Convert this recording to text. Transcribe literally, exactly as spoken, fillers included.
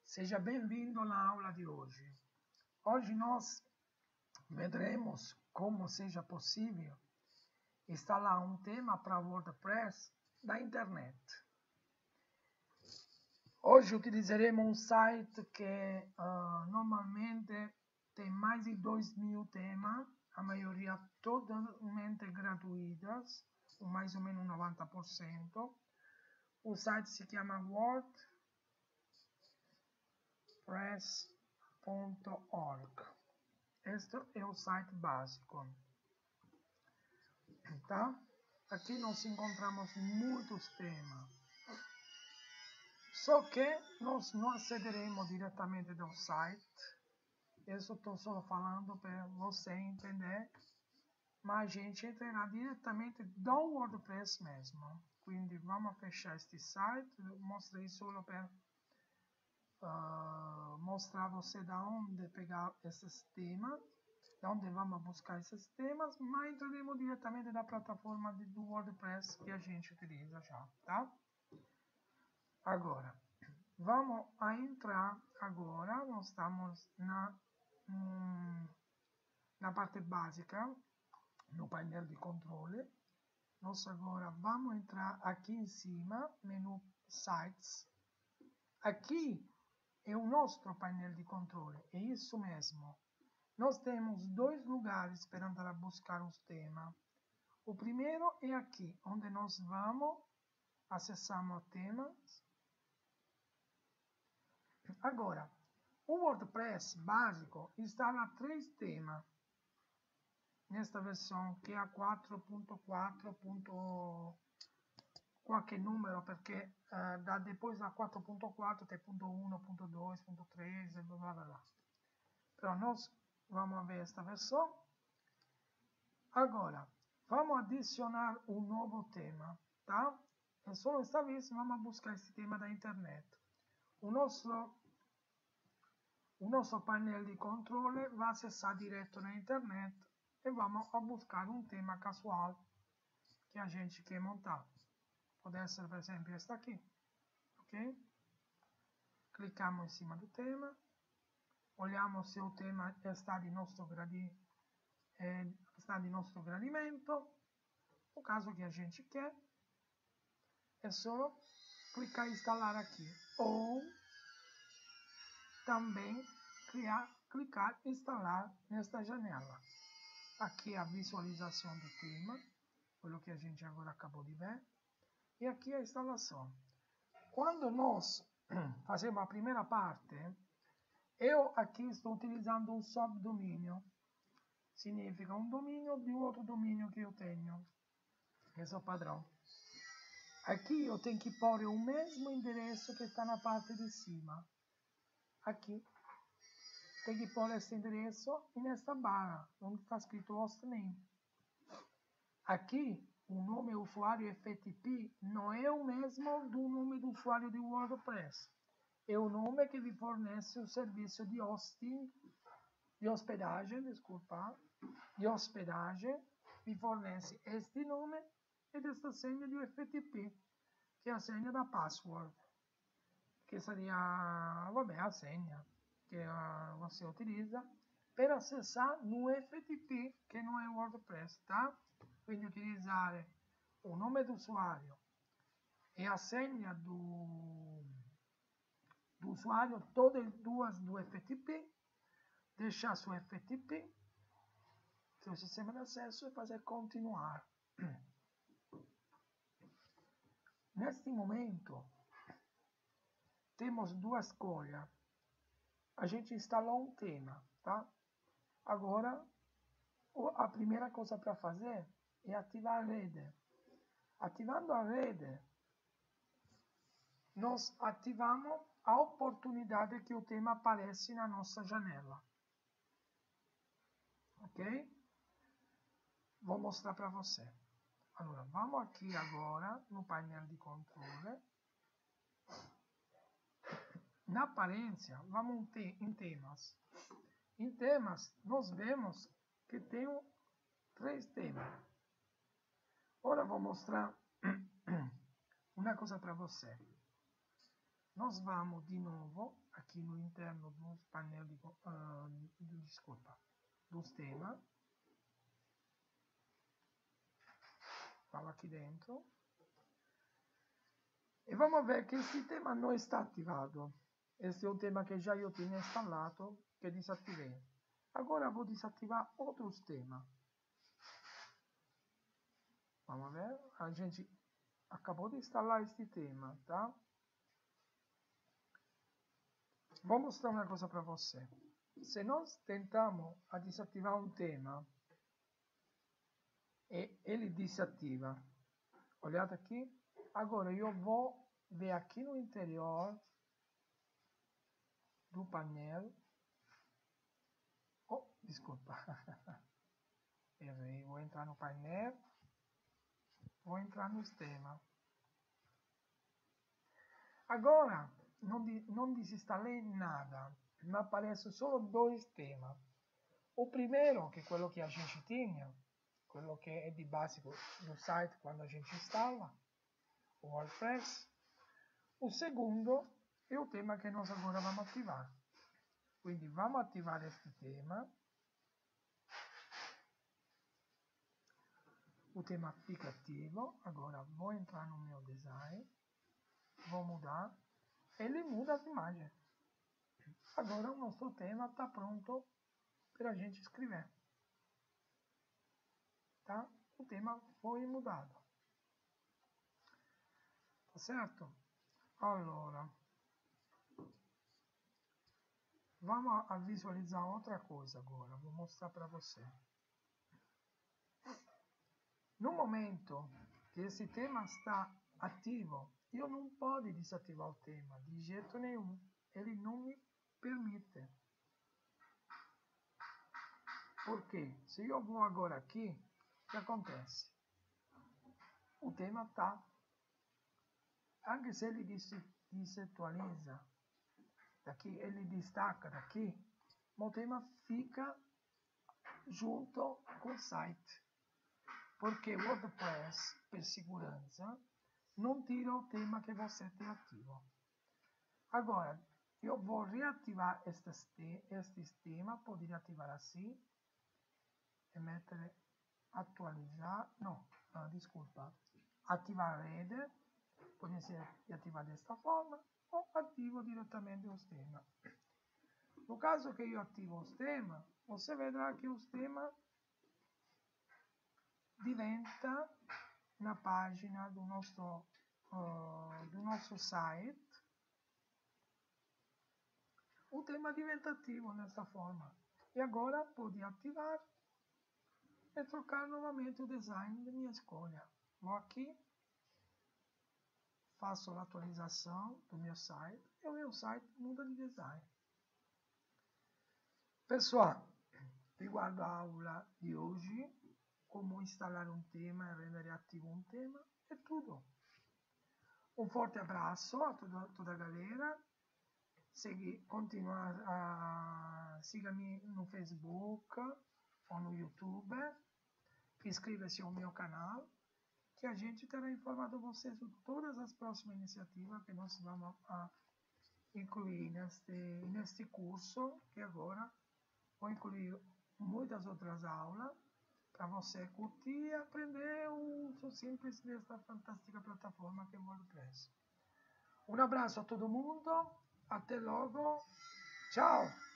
Seja bem-vindo na aula de hoje. Hoje nós veremos como seja possível instalar um tema para WordPress da internet. Hoje utilizaremos um site que uh, normalmente tem mais de dois mil temas, a maioria totalmente gratuitas, mais ou menos noventa por cento. O site se chama WordPress ponto org. Este é o site básico. Tá? Aqui nós encontramos muitos temas. Só que nós não acederemos diretamente do site. Isso estou só falando para você entender. Mas a gente entrará diretamente do WordPress mesmo. Quindi vamos fechar este site. Eu mostrei só para Uh, mostrar a você de onde pegar esses temas, de onde vamos buscar esses temas, mas entraremos diretamente da plataforma de, do WordPress que a gente utiliza já, tá? Agora, vamos a entrar agora, nós estamos na, hum, na parte básica, no painel de controle. Nós agora vamos entrar aqui em cima, menu Sites. Aqui é o nosso painel de controle, é isso mesmo. Nós temos dois lugares para andar a buscar os temas. O primeiro é aqui, onde nós vamos acessar os temas. Agora, o WordPress básico instala três temas. Nesta versão que é a quatro ponto quatro. Qualquer número, porque uh, da, depois da quatro ponto quatro tem ponto um, ponto dois, ponto três, blá blá blá. Então, nós vamos ver esta versão. Agora, vamos adicionar um novo tema, tá? É só esta vez, vamos buscar esse tema da internet. O nosso, o nosso painel de controle vai acessar direto na internet e vamos a buscar um tema casual que a gente quer montar. Pode ser, por exemplo, esta aqui, ok? Clicamos em cima do tema, olhamos se o tema está de nosso, gradi, é, está de nosso gradimento. No caso que a gente quer, é só clicar em instalar aqui. Ou também criar, clicar em instalar nesta janela. Aqui é a visualização do tema, pelo que a gente agora acabou de ver. E aqui a instalação. Quando nós fazemos a primeira parte, eu aqui estou utilizando um subdomínio. Significa um domínio de outro domínio que eu tenho. Esse é o padrão. Aqui eu tenho que pôr o mesmo endereço que está na parte de cima. Aqui. Tem que pôr esse endereço e nesta barra, onde está escrito hostname. Aqui, o nome usuário F T P não é o mesmo do nome do usuário de WordPress. É o nome que lhe fornece o serviço de hosting, de hospedagem, desculpa, de hospedagem, lhe fornece este nome e desta senha de F T P, que é a senha da password, que seria, vabbè, a senha que uh, você utiliza para acessar no F T P, que não é WordPress, tá? Quindi utilizzare o nome do usuário e a senha do, do usuário, todas duas do F T P, deixar seu F T P, seu sistema de acesso e fazer continuar. Neste momento, temos duas escolhas. A gente instalou um tema, tá? Agora, a primeira coisa para fazer é ativar a rede. Ativando a rede, nós ativamos a oportunidade que o tema aparece na nossa janela. Ok? Vou mostrar para você. Allora, vamos aqui agora no painel de controle. Na aparência, vamos em temas. Em temas, nós vemos que tem três temas. Ora vou mostrar uma coisa para você. nós vamos de novo aqui no interno do painel de, uh, desculpa, dos temas. Vamos aqui dentro. E vamos ver que esse tema não está ativado. Este é o tema que já eu tinha instalado, que desativei. Agora vou desativar outros temas. Vamos ver. A gente acabou de instalar este tema, tá? Vou mostrar uma coisa para você. Se nós tentamos a desativar um tema e ele desativa, olhate aqui. Agora eu vou ver aqui no interior do painel. Oh, desculpa. Errei. Vou entrar no painel. Vou entrar nos temas. Agora, não, não desinstalei nada. Me aparecem só dois temas. O primeiro, que é quello que a gente tinha, quello que é de básico do site quando a gente instala o WordPress. O segundo é o tema que nós agora vamos ativar. Quindi vamos ativar este tema. O tema aplicativo. Agora vou entrar no meu design. Vou mudar. Ele muda as imagens. Agora o nosso tema está pronto para a gente escrever. Tá? O tema foi mudado. Tá certo? Allora, vamos a visualizar outra coisa agora. Vou mostrar para você. No momento que esse tema está ativo, eu não posso desativar o tema de jeito nenhum. Ele não me permite. Por quê? Se eu vou agora aqui, o que acontece? O tema está, anche se ele desatualiza daqui, ele destaca daqui, o tema fica junto com o site. Porque o WordPress, per segurança, não tira o tema que você tem ativo. Agora, eu vou reativar estes, te estes temas, posso ativar assim, e mettere atualizar, não, não, desculpa, ativar a rede, pode ser ativar desta forma, ou ativo diretamente os temas. No caso que eu ativo os temas, você vedrà que os temas diventa na página do nosso, uh, do nosso site, o tema diventa ativo nesta forma. E agora pode ativar e trocar novamente o design da minha escolha. Vou aqui, faço a atualização do meu site e o meu site muda de design. Pessoal, riguardo a aula di oggi, come installare un tema e rendere attivo un tema, è tutto. Un forte abbraccio a tutta, tutta la galera. Segui, continua a seguirmi no Facebook ou no YouTube. Inscreva-se ao meu canal, que a gente terá informado você sobre todas as próximas iniciativas que nós vamos a incluir neste, neste curso, que agora vou incluir muitas outras aulas para você curtir e aprender o uso simples desta fantástica plataforma que é o WordPress. Um abraço a todo mundo, até logo, tchau!